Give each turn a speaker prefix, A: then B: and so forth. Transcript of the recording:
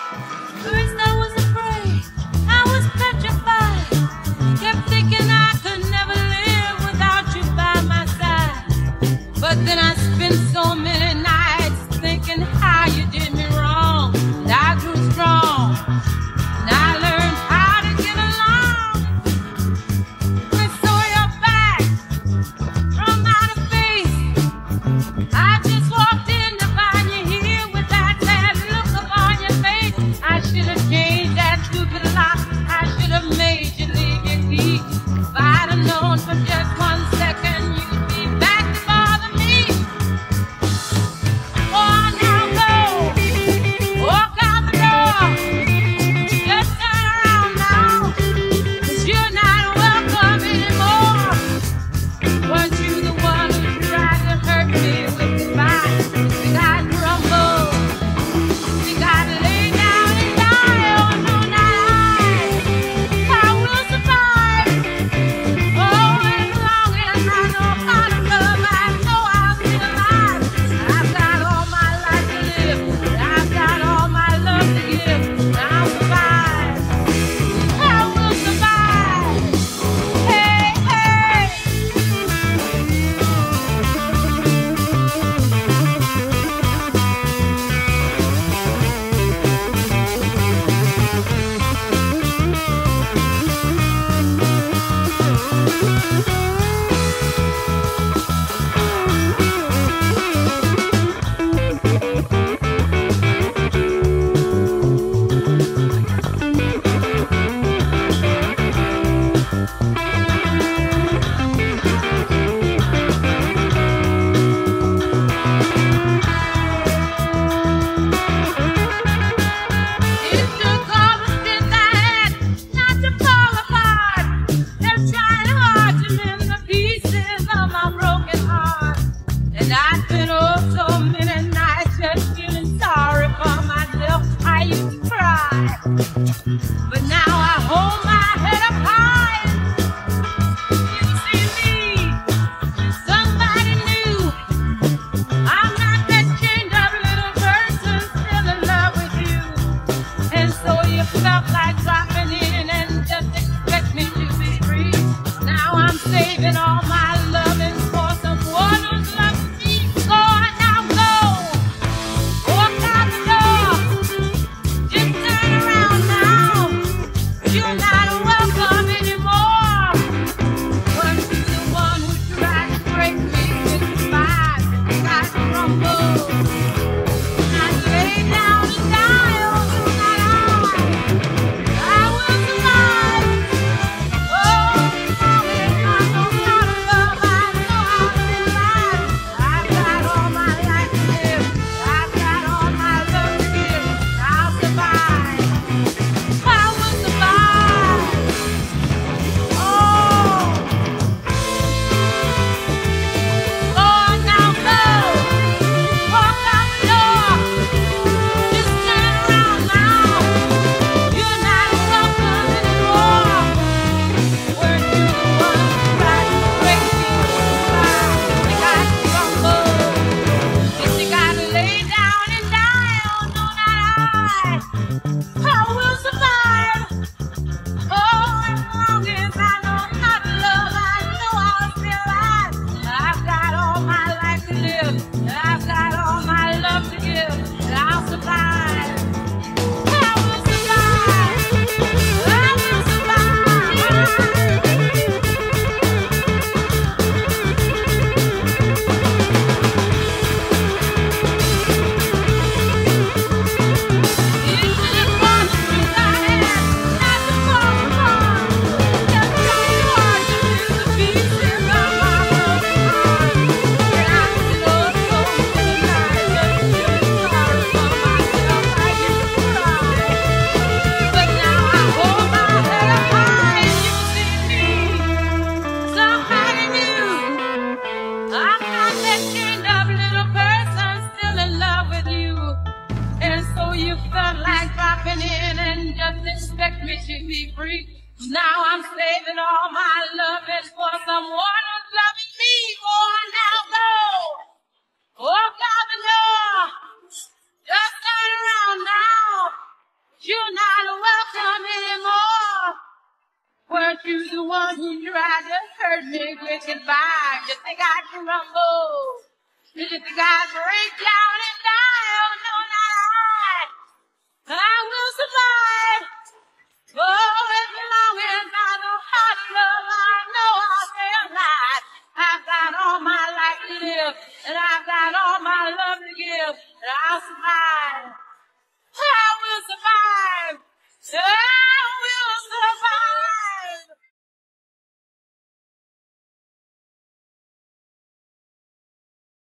A: First I was afraid, I was petrified. Kept thinking I could never live without you by my side. But then I spent so many nights thinking how you did me wrong. And I grew strong, and I learned how to get along. And so you're back from outer space. I just walked in to find you here with that sad look upon your face. I should have changed that stupid lock. I should have made you leave your key. If I'd have known for just 1 second you'd be back to bother me. Oh, now go, walk out the door. Just turn around now, 'cause you're not welcome anymore. Weren't you the one who tried to hurt me with goodbye? We got crumble, we got to lay down and die. Oh no, not I will survive. Oh, as long as I know how to love, I know I'll be alive. I've got all my life to live, I've got all my love to give. I'll survive, I will survive. Hey, hey. It took all the strength I had not to fall apart. They're trying hard to mend the pieces of my broken heart. And I spent oh so many nights just feeling sorry for myself. I used to cry, but now I hold my head up high. You see me, somebody new. I'm not that chained up little person still in love with you. And so you felt like dropping in and just expect me to be free. Now I'm saving all my loving for someone who's loving me. Go on now, go. Walk out the door. Just turn around now. You're not welcome anymore. Weren't you the one who tried to break me with goodbye? Got crumble. Not lay down and die. Oh, no, not I will survive. Oh, as long as I know how to love, I know I'll be alive. I've got all my life to live, I've got all my love to give. I'll survive, I will survive. Oh, oh, now go, walk out the door. Just turn around now. You're not welcome anymore. Weren't you the one who tried to break me with goodbye? You got to crumble. Yes, you got to lay down and die. Oh no, not I will survive. Oh, as long as I know how to love, I know I'll be alive. I've got all my life to live, I've got all my love to give, and I'll survive. I will survive. I will survive. It just was the truth I had, not to fall apart. Just trying hard to mend the pieces of my broken heart. And I spent oh so many nights just feeling sorry for myself. I used to cry, but now I hold my head up high and you see me, somebody new. I'm not that chained up little person still in love with you. And so you felt like dropping in and just expect me to be free. Now I'm saving all my loving for someone who's loving me. Go on now, go. Walk out the door. Just turn around now. You tried to hurt me with goodbye. You think I'd crumble? You think I'd break down and die? Oh, no, not I. I will survive. Oh, as long as I know how to love, I know I'll stay alive. I've got all my life to live, and I've got all my love to give, and I'll survive. I will survive. I will survive.